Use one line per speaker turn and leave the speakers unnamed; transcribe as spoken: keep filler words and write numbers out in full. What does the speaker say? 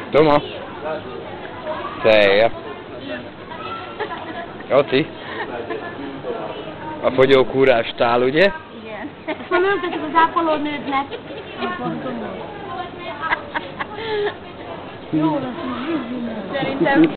Toma. Szeja. Jati. A fogyókúrástál, ugye?
Igen. Ezt már öltettük az ápolónődnek. Jó lesz, szerintem.